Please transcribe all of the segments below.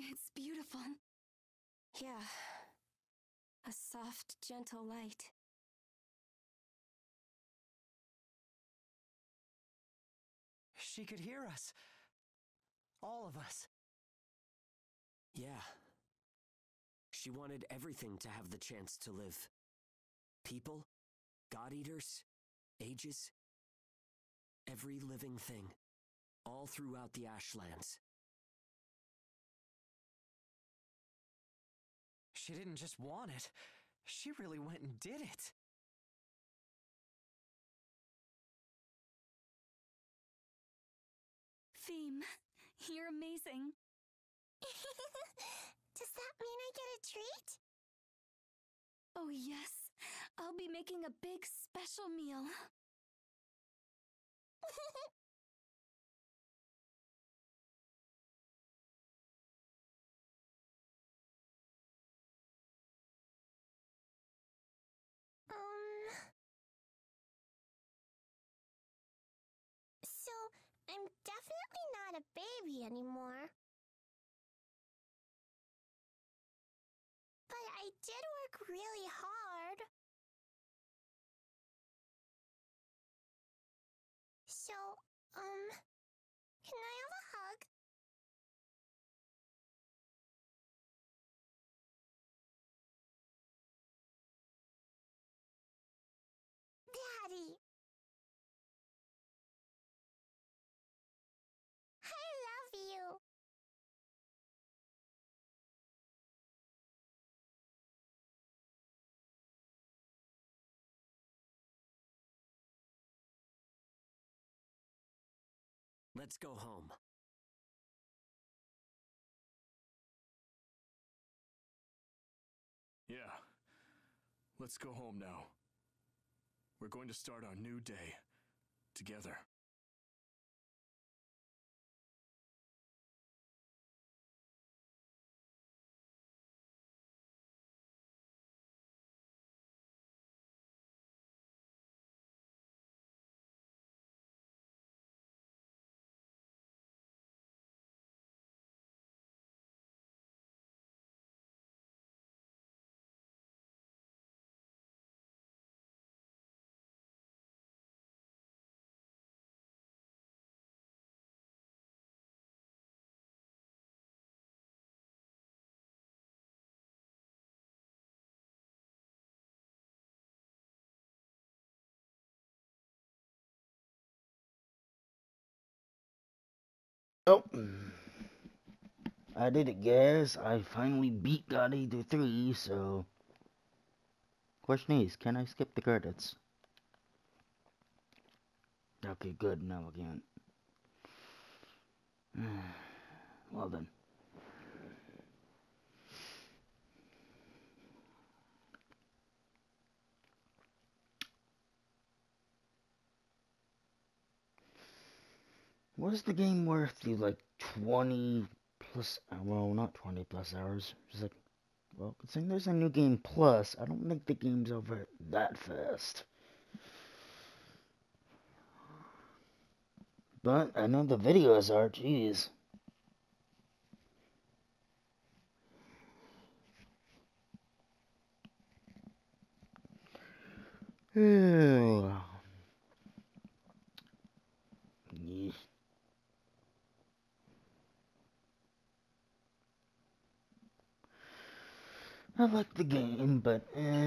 It's beautiful. Yeah. A soft, gentle light. She could hear us. All of us. Yeah. She wanted everything to have the chance to live. People, God-eaters, ages, every living thing, all throughout the Ashlands. She didn't just want it. She really went and did it. Theme, you're amazing. Does that mean I get a treat? Oh yes, I'll be making a big special meal. So, I'm definitely not a baby anymore. But I did work really hard. So, can I have a hug? Daddy! I love you! Let's go home. Yeah. Let's go home now. We're going to start our new day together. Oh, I did it, guys. I finally beat God Eater 3, so... Question is, can I skip the credits? Okay, good. No, I can't. Well then. What is the game worth you, like, 20 plus... Well, not 20 plus hours. Just like... Well, considering there's a new game plus, I don't think the game's over that fast. But I know the videos are, jeez. Yeah. I like the game, but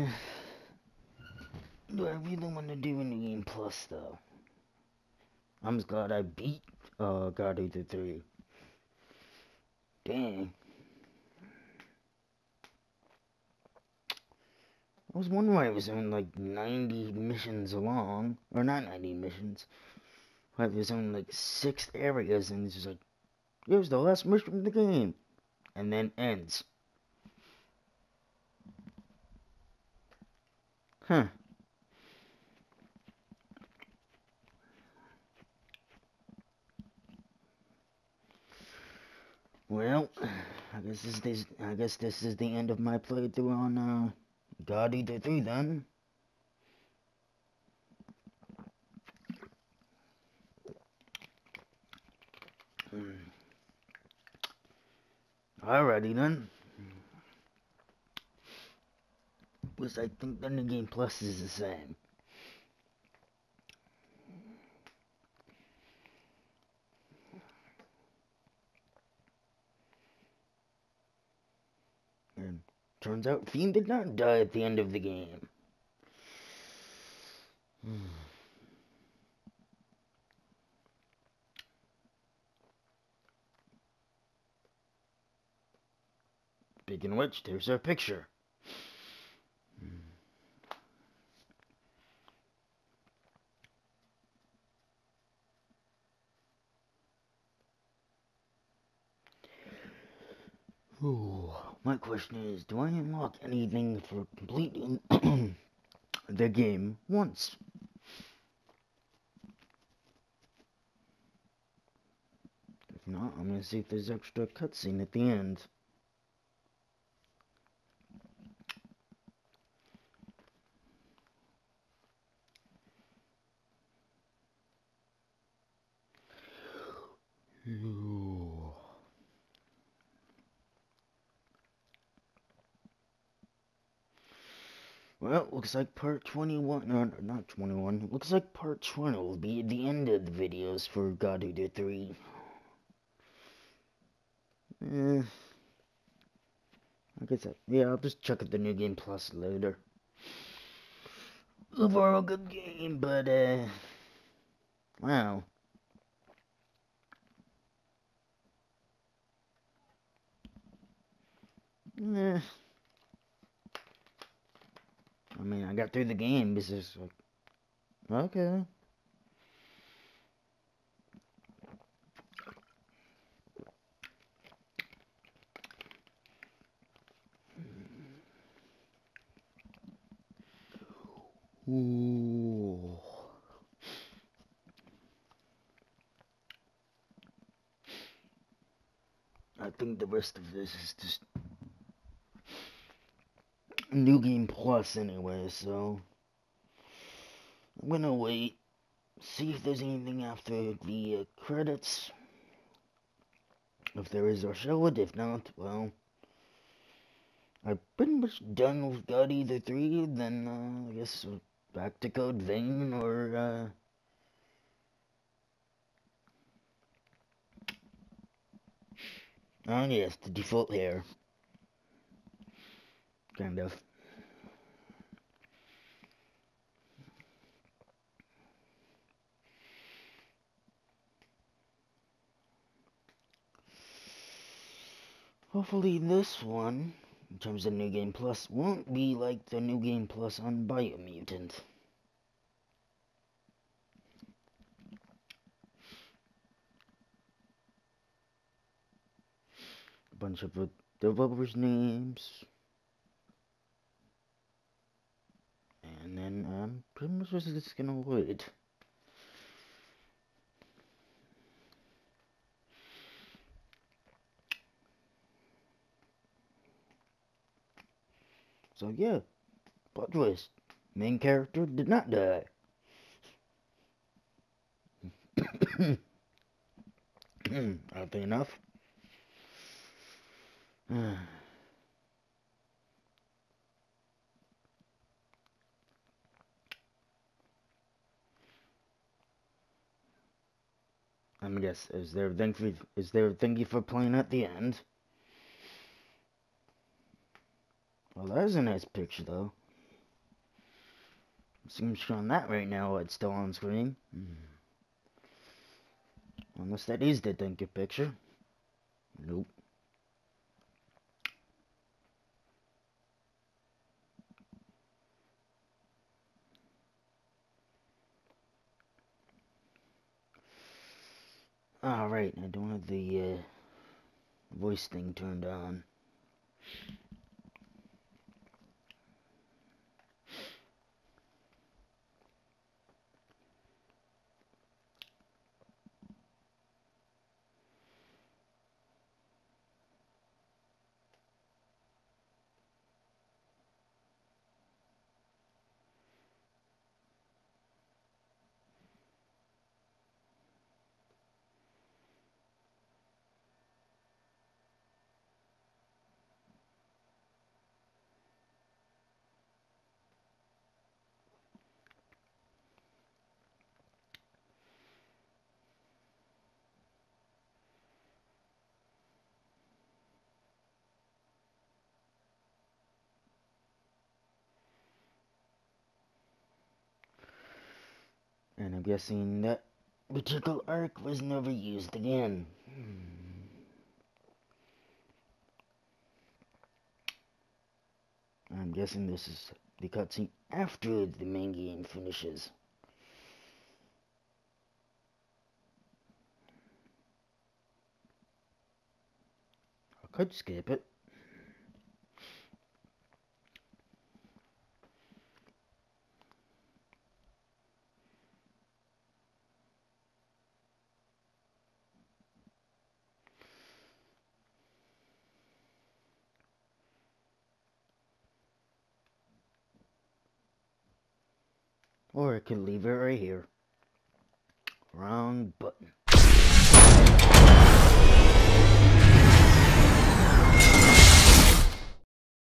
do I really want to do a new game plus though? I'm just glad I beat God Eater 3. Dang. I was wondering why it was only like 90 missions along. Or not 90 missions. Why it was only like 6 areas and it's just like, here's the last mission of the game. And then ends. Huh. Well, I guess this is the end of my playthrough on God Eater 3 then. Alrighty then. Because I think the New Game Plus is the same. And turns out Fiend did not die at the end of the game. Speaking of which, there's our picture. Ooh, my question is, do I unlock anything for completing the game once? If not, I'm gonna see if there's extra cutscene at the end. Ooh. Well, looks like part 21, no, not 21, looks like part 20 will be at the end of the videos for God Eater 3. I guess yeah, I'll just check out the New Game Plus later. Overall good game, but, wow. I mean, I got through the game, it's just like, okay. Ooh. I think the rest of this is just New Game Plus anyway, so I'm gonna wait, see if there's anything after the credits. If there is, I'll show it. If not, well, I'm pretty much done with God Eater 3, then I guess back to Code Vein, or oh yes, the default hair. Kind of. Hopefully this one, in terms of New Game Plus, won't be like the New Game Plus on Biomutant. A bunch of developers' names. And then I'm pretty much just gonna wait. So yeah, plot twist. Main character did not die. Oddly enough. I guess is there a thank you for playing at the end? Well, that is a nice picture though. Seems showing that right now. It's still on screen. Unless that is the thank you picture. Nope. Alright, I don't have the voice thing turned on. And I'm guessing that particular arc was never used again. I'm guessing this is the cutscene after the main game finishes. I could skip it. Or I could leave it right here. Wrong button.